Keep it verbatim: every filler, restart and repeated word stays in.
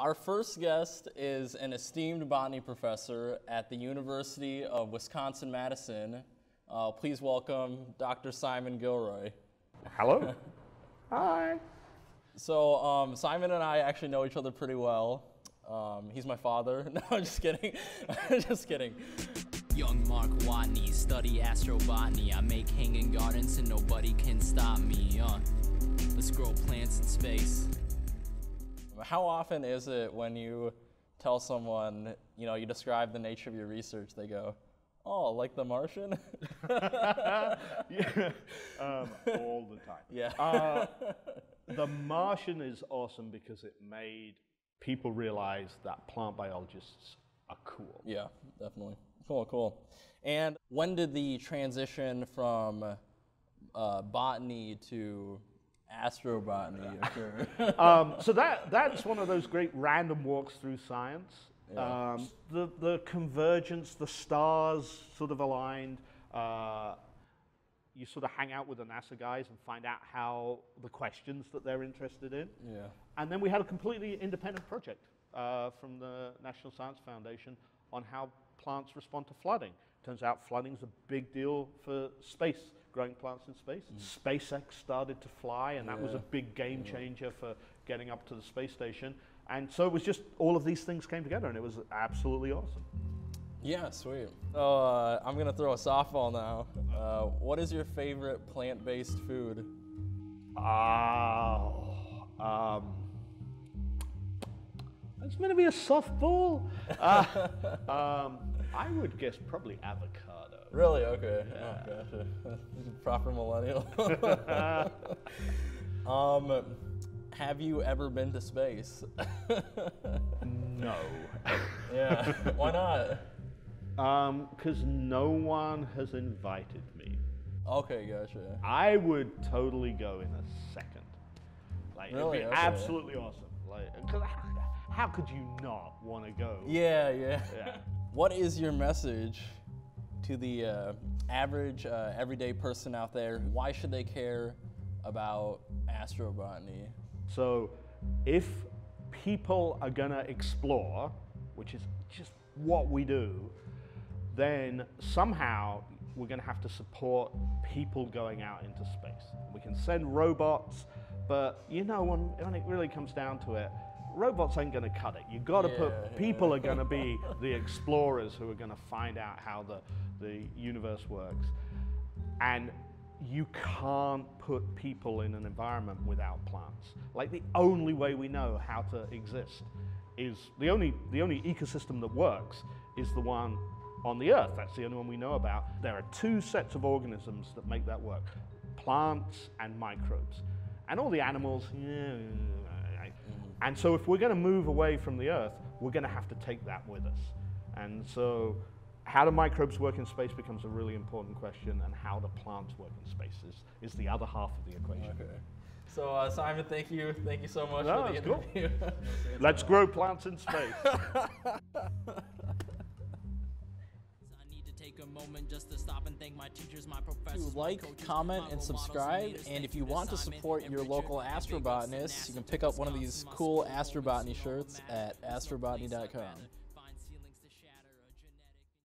Our first guest is an esteemed botany professor at the University of Wisconsin-Madison. Uh, please welcome Doctor Simon Gilroy. Hello. Hi. So um, Simon and I actually know each other pretty well. Um, he's my father. No, I'm just kidding. Just kidding. Young Mark Watney, study astrobotany. I make hanging gardens and nobody can stop me. Uh, let's grow plants in space. How often is it when you tell someone, you know, you describe the nature of your research, they go, oh, like the Martian? Yeah, um, all the time. Yeah. Uh, the Martian is awesome because it made people realize that plant biologists are cool. Yeah, definitely. Cool, cool. And when did the transition from uh, botany to astrobotany occur? um, so that that's one of those great random walks through science. Yeah. Um, the the convergence, the stars sort of aligned. Uh, you sort of hang out with the NASA guys and find out how the questions that they're interested in. Yeah. And then we had a completely independent project uh, from the National Science Foundation on how plants respond to flooding. Turns out flooding's a big deal for space, growing plants in space. Mm. SpaceX started to fly, and that yeah. was a big game changer yeah. for getting up to the space station. And so it was just all of these things came together, and it was absolutely awesome. Yeah, sweet. So uh, I'm gonna throw a softball now. Uh, what is your favorite plant-based food? Oh, um, it's gonna be a softball. uh, um, I would guess probably avocado. Really? Okay. Yeah. Oh, gotcha. Proper millennial. um, have you ever been to space? No. Yeah. Why not? Um, because no one has invited me. Okay, gotcha. I would totally go in a second. Like, really? it'd be Okay. absolutely awesome. Like, cause how, how could you not want to go? Yeah, yeah. Yeah. What is your message to the uh, average, uh, everyday person out there? Why should they care about astrobotany? So, if people are gonna explore, which is just what we do, then somehow we're gonna have to support people going out into space. We can send robots, but you know, when, when it really comes down to it, robots ain't gonna cut it. You gotta yeah, put, people yeah. are gonna be the explorers who are gonna find out how the, the universe works. And you can't put people in an environment without plants. Like, the only way we know how to exist is, the only, the only ecosystem that works is the one on the Earth. That's the only one we know about. There are two sets of organisms that make that work, plants and microbes. And all the animals, yeah, and so if we're gonna move away from the Earth, we're gonna have to take that with us. And so how do microbes work in space becomes a really important question, and how do plants work in space is, is the other half of the equation. Okay. So uh, Simon, thank you. Thank you so much no, for the that's interview. Cool. Let's grow plants in space. A moment just to stop and thank my teachers, my professors, like, comment, and subscribe. And if you want to support your local astrobotanists, you can pick up one of these cool astrobotany shirts at astrobotany dot com.